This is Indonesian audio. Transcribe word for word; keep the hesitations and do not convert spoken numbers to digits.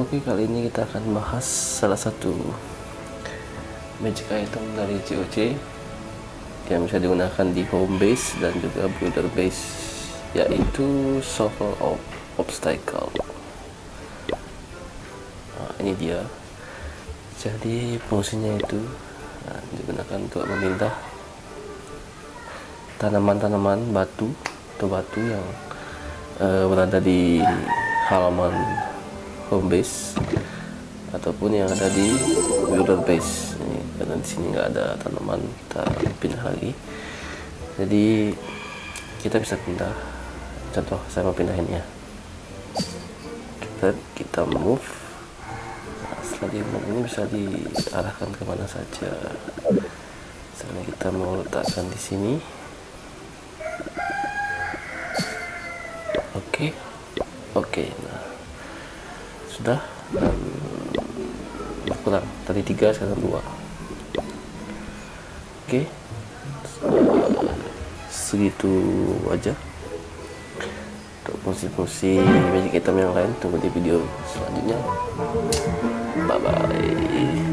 Oke, kali ini kita akan bahas salah satu magic item dari C O C yang bisa digunakan di home base dan juga builder base, yaitu Shovel of Obstacle. Nah, ini dia. Jadi fungsinya itu nah, digunakan untuk memindah tanaman-tanaman batu atau batu yang uh, berada di halaman home base ataupun yang ada di builder base. Ini karena di sini nggak ada tanaman, kita pindah lagi. Jadi kita bisa pindah. Contoh, saya mau pindahin ya. Kita kita move. Nah, setelah di move ini bisa diarahkan kemana saja. Misalnya kita mau letakkan di sini. Oke, oke. Nah, sudah. Dan berkurang tadi tiga, sekarang dua. Oke, segitu aja untuk fungsi-fungsi magic item yang lain. Tunggu di video selanjutnya. Bye bye.